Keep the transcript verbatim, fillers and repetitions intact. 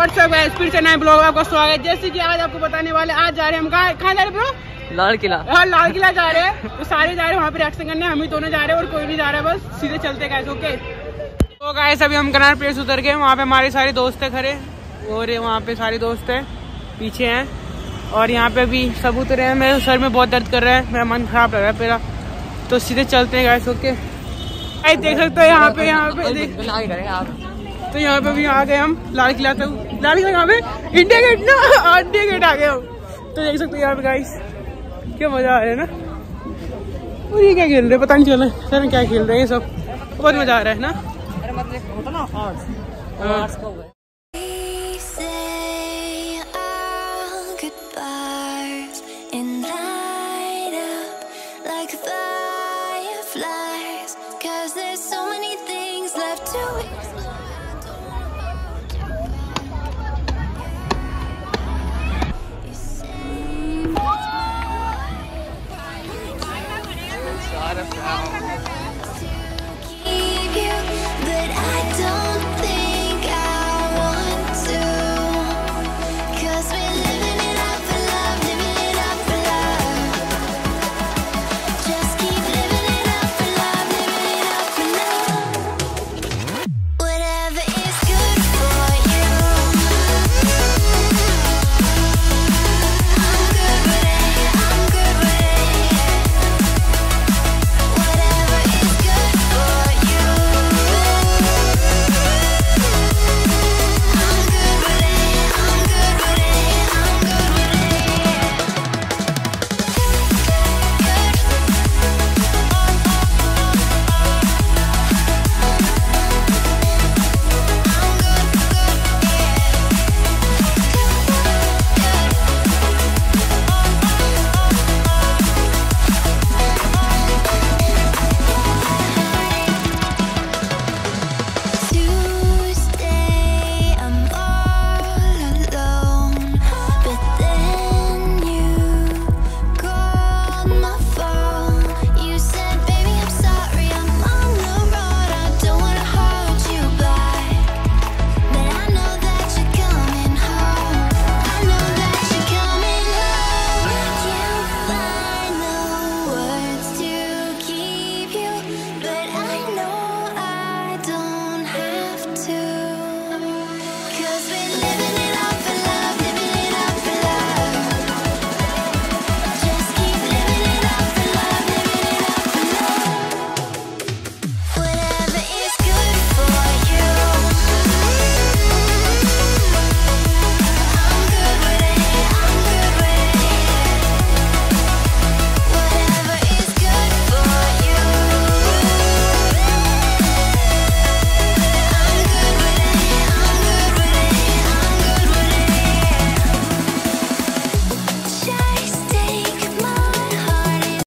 WhatsApp guys, फिर से नए ब्लॉग में आपका स्वागत है। जैसे कि आज आपको बताने वाले, आज जा रहे हैं हम कहाँ कहाँ जा रहे हैं ब्रो? लाल किला। हाँ लाल किला जा रहे हैं। तो सारे जा रहे हैं वहाँ पे रिएक्शन करने, हम ही दोनों जा रहे हैं और कोई नहीं जा रहा है, बस सीधे चलते गाइस। ओके तो गाइस अभी हम कनार प्लेस उतर गए, वहाँ पे हमारे सारे दोस्त है खड़े और वहाँ पे सारे दोस्त है पीछे हैं और यहाँ पे भी सब उतरे हैं। मेरे सर में बहुत दर्द कर रहा है, मेरा मन खराब लग रहा है मेरा, तो सीधे चलते हैं गाइस। ओके गाइस देख सकते हो यहाँ पे यहाँ पे देख तो यहाँ पे भी आ गए हम लाल किला तक। लाल किला यहाँ पे इंडिया गेट ना, इंडिया गेट आ गए हम। तो देख सकते हो यहाँ पे गाइस क्या मजा आ रहा है ना। और ये क्या खेल रहे हैं पता नहीं चल रहा सर क्या खेल रहे हैं, ये सब बहुत मजा आ रहा है ना।